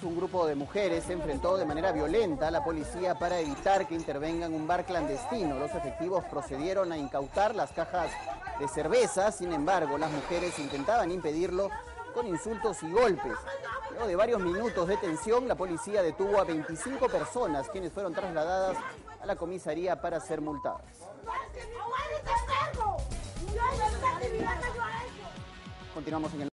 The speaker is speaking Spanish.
Miraflores, un grupo de mujeres se enfrentó de manera violenta a la policía para evitar que intervenga en un bar clandestino. Los efectivos procedieron a incautar las cajas de cerveza, sin embargo, las mujeres intentaban impedirlo con insultos y golpes. Luego de varios minutos de tensión, la policía detuvo a 25 personas, quienes fueron trasladadas a la comisaría para ser multadas. Continuamos en el